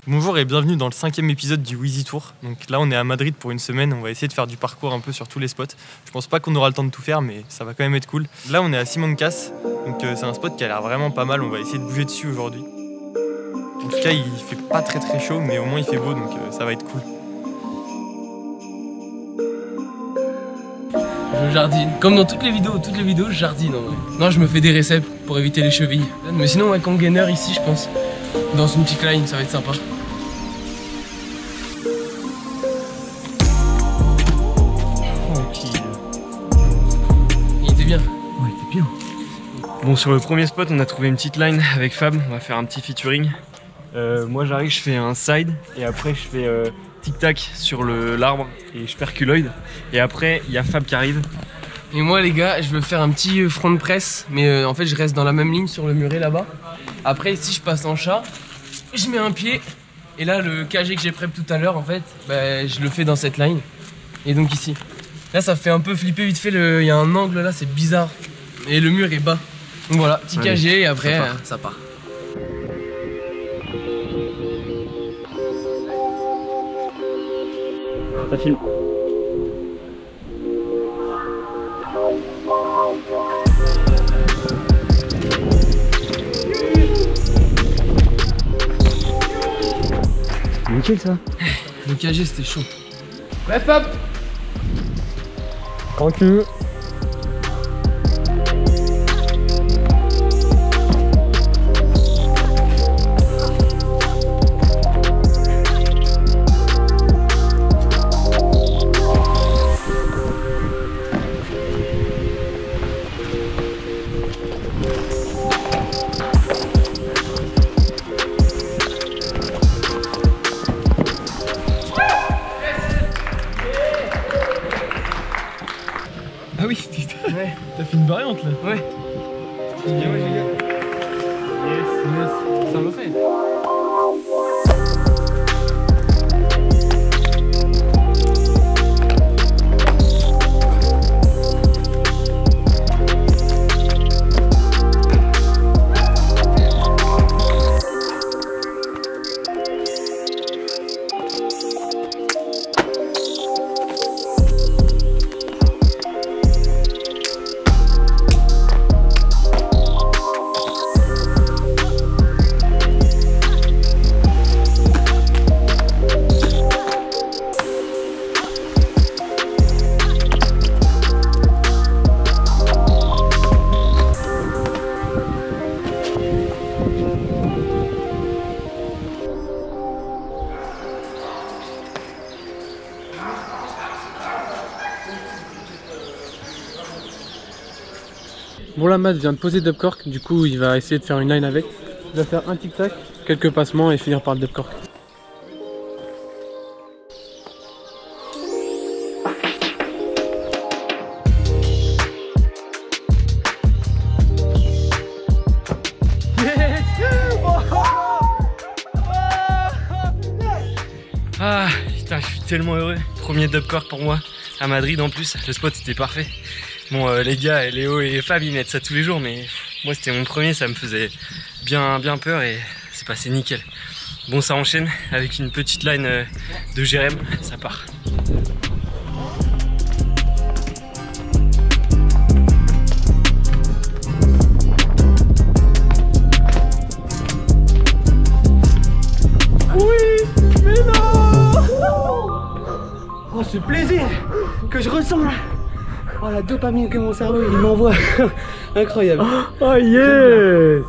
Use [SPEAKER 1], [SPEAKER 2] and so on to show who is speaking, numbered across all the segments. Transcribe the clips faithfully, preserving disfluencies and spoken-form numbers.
[SPEAKER 1] Bonjour et bienvenue dans le cinquième épisode du Wheezy Tour. Donc là on est à Madrid pour une semaine, on va essayer de faire du parcours un peu sur tous les spots. Je pense pas qu'on aura le temps de tout faire mais ça va quand même être cool. Là on est à Simancas, donc euh, c'est un spot qui a l'air vraiment pas mal, on va essayer de bouger dessus aujourd'hui. En tout cas il fait pas très très chaud mais au moins il fait beau donc euh, ça va être cool.
[SPEAKER 2] Je jardine, comme dans toutes les vidéos, toutes les vidéos je jardine en vrai. Non, je me fais des récepts pour éviter les chevilles. Mais sinon ouais, congainer ici je pense, dans une petite line ça va être sympa. Il était bien.
[SPEAKER 1] Ouais, il était bien. Bon, sur le premier spot, on a trouvé une petite line avec Fab. On va faire un petit featuring. Euh, moi, j'arrive, je fais un side et après, je fais euh, tic-tac sur l'arbre et je perculoid. Et après, il y a Fab qui arrive.
[SPEAKER 2] Et moi, les gars, je veux faire un petit front press, mais euh, en fait, je reste dans la même ligne sur le muret là-bas. Après, ici, je passe en chat, je mets un pied. Et là, le K G que j'ai prep tout à l'heure, en fait, bah, je le fais dans cette line. Et donc ici. Là, ça fait un peu flipper vite fait. Il y a un angle là, c'est bizarre. Et le mur est bas. Donc voilà, petit K G et après, ça part. Euh, ça part.
[SPEAKER 1] Ça filme. Nickel ça.
[SPEAKER 2] Le K G c'était chaud. Bref hop.
[SPEAKER 1] Tranquille. Ah oui, ouais. T'as fait une variante là.
[SPEAKER 2] Ouais. Bien, ouais, génial. Yes, yes. Ça me fait.
[SPEAKER 3] Bon là Matt vient de poser dub cork, du coup il va essayer de faire une line avec. Il va faire un tic tac, quelques passements et finir par le dub cork.
[SPEAKER 1] Ah putain, je suis tellement heureux. Premier dub cork pour moi à Madrid en plus, le spot était parfait. Bon euh, les gars, Léo et Fab ils mettent ça tous les jours mais moi c'était mon premier, ça me faisait bien bien peur et c'est passé nickel. Bon ça enchaîne avec une petite line euh, de Jérém, ça part.
[SPEAKER 4] Oui, mais non! Oh ce plaisir que je ressens là! Oh la dopamine que mon cerveau il m'envoie. Incroyable.
[SPEAKER 3] Oh yes.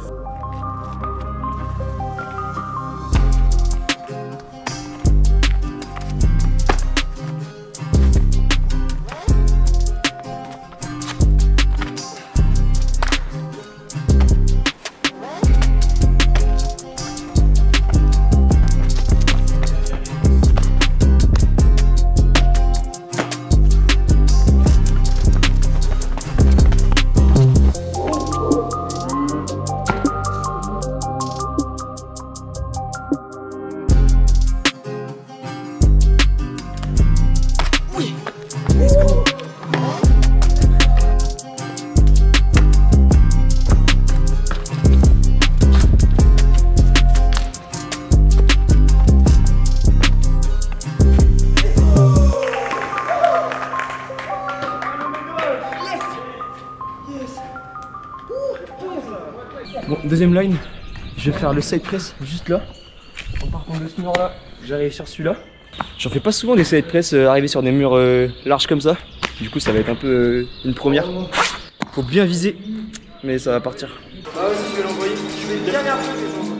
[SPEAKER 4] Bon, deuxième line, je vais faire le side press juste là. En partant de ce mur là, j'arrive sur celui-là. J'en fais pas souvent des side press euh, arriver sur des murs euh, larges comme ça. Du coup ça va être un peu euh, une première. Faut bien viser, mais ça va partir.
[SPEAKER 2] Ah ouais, si je vais l'envoyer, je vais bien garder.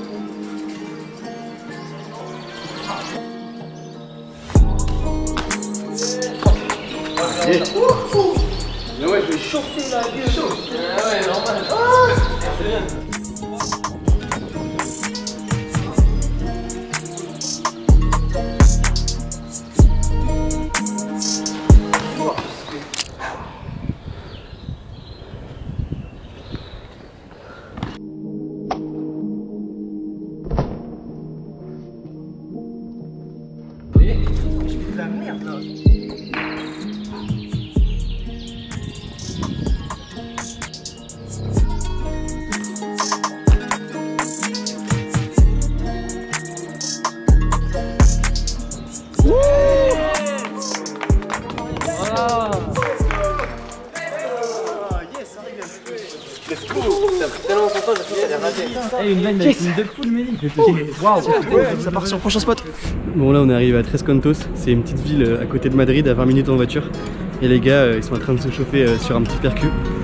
[SPEAKER 4] Allez. Mais ouais, je vais chauffer la gueule.
[SPEAKER 2] Ah ouais, normal. Ah, c'est bien.
[SPEAKER 4] La merde là.
[SPEAKER 3] Hey, une line avec une deux full Mélie.
[SPEAKER 4] Waouh, ça part sur le prochain spot. Bon là on est arrivé à Tres Cantos, c'est une petite ville à côté de Madrid à vingt minutes en voiture. Et les gars ils sont en train de se chauffer sur un petit percu.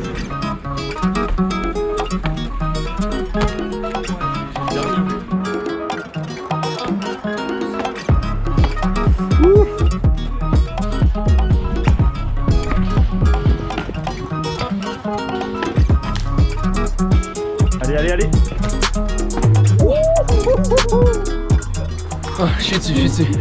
[SPEAKER 4] Allez, allez, allez.
[SPEAKER 2] Oh, je suis dessus, je suis dessus.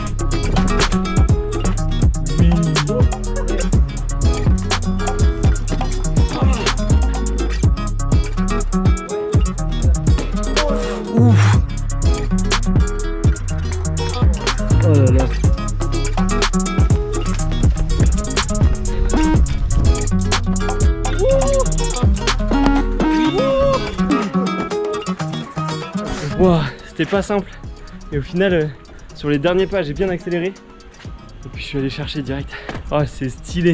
[SPEAKER 4] Ouf. Oh là là.
[SPEAKER 1] Wow, c'était pas simple. Et au final, euh, sur les derniers pas, j'ai bien accéléré. Et puis je suis allé chercher direct. Oh, c'est stylé.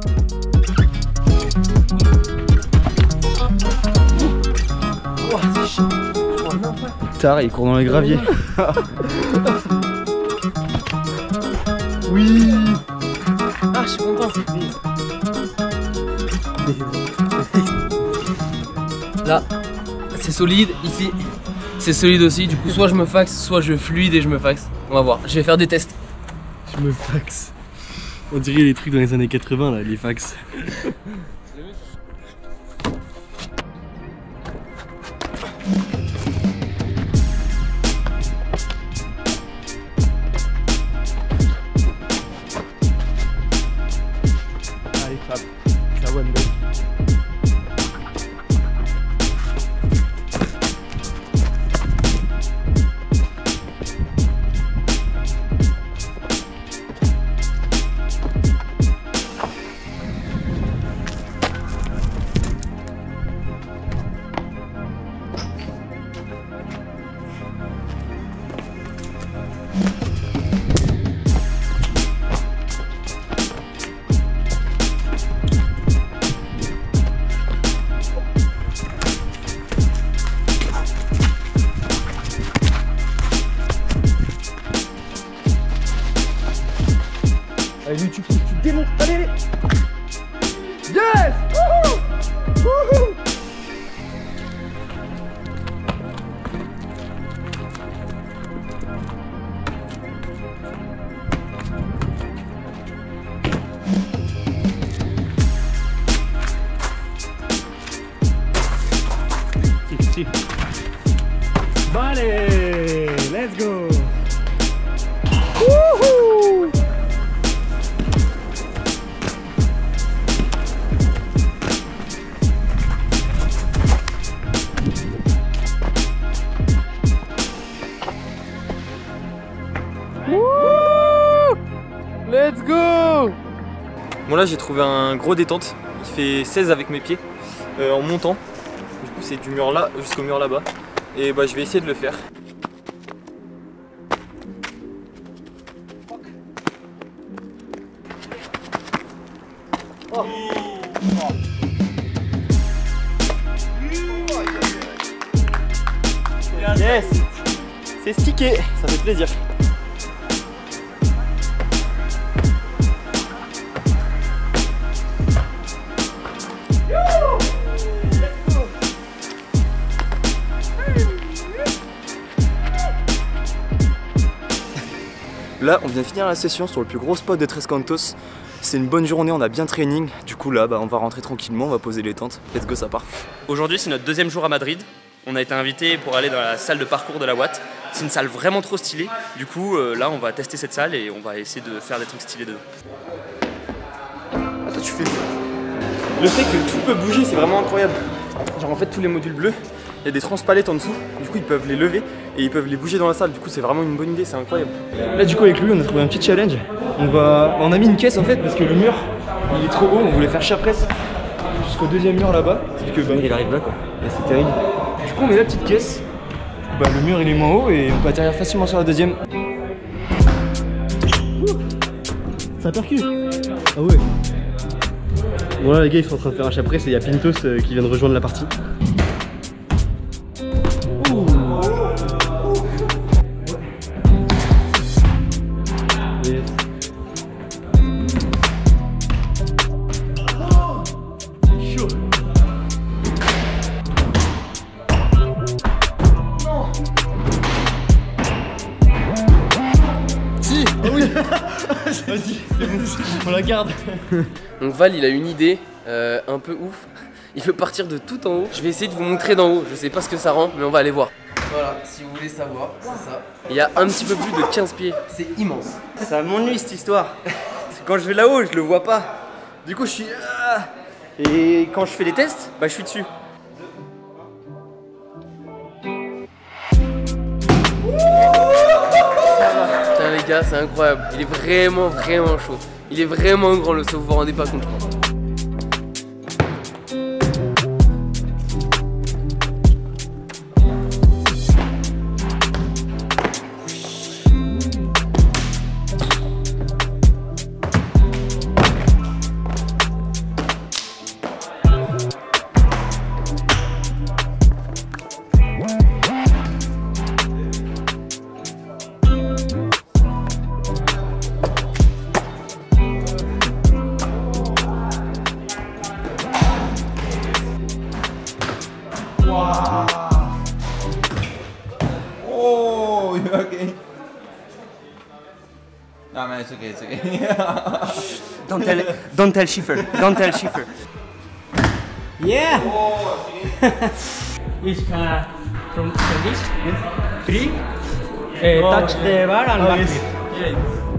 [SPEAKER 4] Oh, c'est chiant. Tard, il court dans les graviers. Oui.
[SPEAKER 2] Ah, je suis content. Là, c'est solide. Ici, c'est solide aussi. Du coup, soit je me faxe, soit je fluide et je me faxe. On va voir. Je vais faire des tests.
[SPEAKER 4] Je me faxe. On dirait les trucs dans les années quatre-vingts là, les fax. Allez, Fab, ça one day. Allez, tu, tu démontes, allez, allez. Yes. Wouhou. Wouhou. Si, si. Bon allez, let's go. Wouhou. Let's go.
[SPEAKER 1] Bon là j'ai trouvé un gros détente. Il fait seize avec mes pieds euh, en montant. Du coup c'est du mur là jusqu'au mur là-bas. Et bah je vais essayer de le faire.
[SPEAKER 4] Oh. Oh. Yes. C'est stické, ça fait plaisir. Là, on vient de finir la session sur le plus gros spot de Tres Cantos. C'est une bonne journée, on a bien training. Du coup là, bah, on va rentrer tranquillement, on va poser les tentes. Let's go, ça part. Aujourd'hui, c'est notre deuxième jour à Madrid. On a été invité pour aller dans la salle de parcours de la Watt. C'est une salle vraiment trop stylée. Du coup, euh, là, on va tester cette salle et on va essayer de faire des trucs stylés dedans. Attends, tu fais... Le fait que tout peut bouger, c'est vraiment incroyable. Genre en fait, tous les modules bleus, il y a des transpalettes en dessous. Du coup, ils peuvent les lever et ils peuvent les bouger dans la salle. Du coup, c'est vraiment une bonne idée, c'est incroyable. Là, du coup, avec lui, on a trouvé un petit challenge. On va... On a mis une caisse en fait parce que le mur, il est trop haut. On voulait faire chapresse jusqu'au deuxième mur là-bas. Parce que bah, il arrive là quoi. Et c'est terrible. Du coup, on met la petite caisse. Bah, le mur il est moins haut et on peut atterrir facilement sur la deuxième. Ça percute. Ah ouais. Bon là les gars ils sont en train de faire un chapresse et il y a Pintos euh, qui vient de rejoindre la partie. Ouh. Yes. Chaud. Si. Ah oui. Vas-y, c'est bon, on la garde.
[SPEAKER 2] Donc Val il a une idée euh, un peu ouf. Il veut partir de tout en haut. Je vais essayer de vous montrer d'en haut. Je sais pas ce que ça rend, mais on va aller voir. Voilà, si vous voulez savoir, c'est ça. Il y a un petit peu plus de quinze pieds. C'est immense.
[SPEAKER 4] Ça m'ennuie cette histoire. Quand je vais là-haut, je le vois pas. Du coup, je suis... Et quand je fais les tests, bah je suis dessus.
[SPEAKER 2] Putain les gars, c'est incroyable. Il est vraiment, vraiment chaud. Il est vraiment grand le saut, vous vous rendez pas compte.
[SPEAKER 5] Oh, okay. No man, it's okay, it's okay.
[SPEAKER 4] Don't tell, don't tell Schiffer, don't tell Schiffer.
[SPEAKER 6] Yeah! It's uh, from this. Three. Uh,
[SPEAKER 4] Oh,
[SPEAKER 6] touch the bar and
[SPEAKER 4] Oh,
[SPEAKER 6] back
[SPEAKER 4] yes.
[SPEAKER 6] it.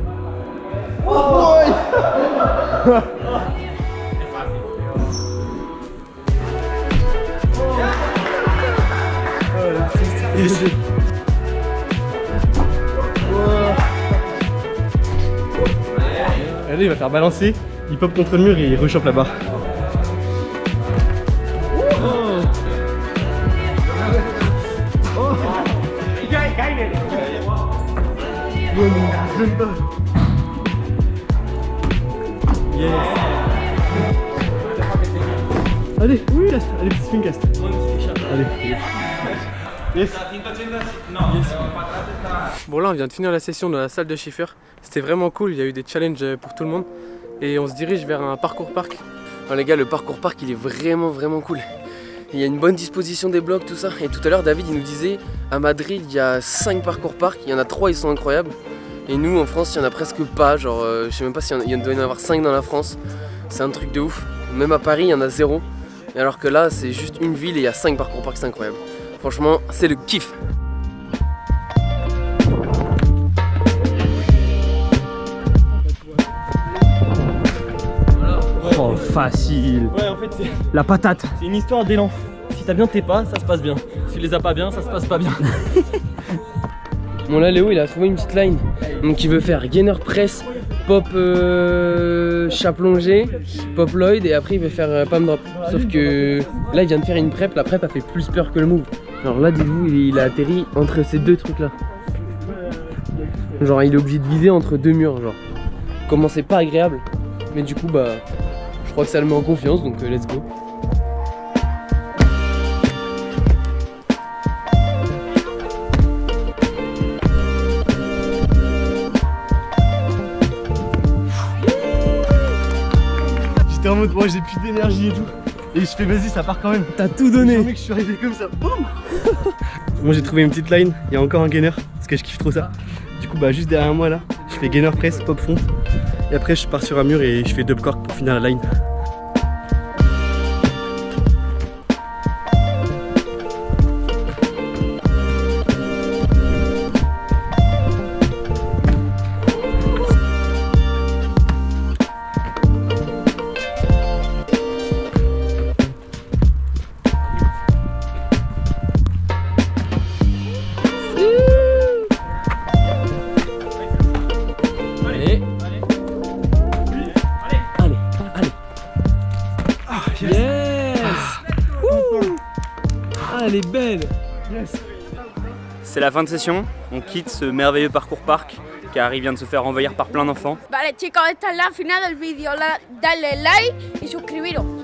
[SPEAKER 4] Regardez, il va faire balancer, il pop contre le mur et il rechoppe la barre. Yes. Allez, oui, cast. Allez, petit swing cast. Allez. Yes.
[SPEAKER 3] Bon là on vient de finir la session dans la salle de Schiffer. C'était vraiment cool, il y a eu des challenges pour tout le monde. Et on se dirige vers un parcours parc.
[SPEAKER 2] Alors les gars, le parcours parc il est vraiment vraiment cool. Il y a une bonne disposition des blocs, tout ça. Et tout à l'heure David il nous disait à Madrid il y a cinq parcours parc, il y en a trois, ils sont incroyables. Et nous en France il y en a presque pas, genre euh, je sais même pas s'il y, y en doit y en avoir cinq dans la France. C'est un truc de ouf. Même à Paris il y en a zéro. Et alors que là c'est juste une ville et il y a cinq parcours parc, c'est incroyable. Franchement c'est le kiff.
[SPEAKER 4] Oh, facile.
[SPEAKER 6] Ouais, en fait, c'est
[SPEAKER 4] La patate.
[SPEAKER 6] c'est une histoire d'élan. Si t'as bien tes pas, ça se passe bien. Si tu les as pas bien, ça se passe pas bien.
[SPEAKER 2] Bon là Léo il a trouvé une petite line. Donc il veut faire gainer press, pop euh, chat plongé, pop Lloyd et après il veut faire euh, palm drop. Sauf que là il vient de faire une prep, la prep a fait plus peur que le move. Alors là dites-vous il, il a atterri entre ces deux trucs là. Genre il est obligé de viser entre deux murs genre. Comment c'est pas agréable. Mais du coup bah je crois que ça le met en confiance donc euh, let's go.
[SPEAKER 4] j'étais en mode, moi j'ai plus d'énergie et tout. Et je fais, vas-y, ça part quand même.
[SPEAKER 3] T'as tout donné.
[SPEAKER 4] Mec, je suis arrivé comme ça, boum. Moi j'ai trouvé une petite line, il y a encore un gainer, parce que je kiffe trop ça. Du coup, bah juste derrière moi là, je fais gainer press, pop front. Et après, je pars sur un mur et je fais dub cork pour finir la line.
[SPEAKER 2] Elle est belle.
[SPEAKER 4] Yes. C'est la fin de session, on quitte ce merveilleux parcours parc car il vient de se faire envahir par plein d'enfants.
[SPEAKER 7] Vale chicos, esta es la final del vídeo, dale like y suscribiros.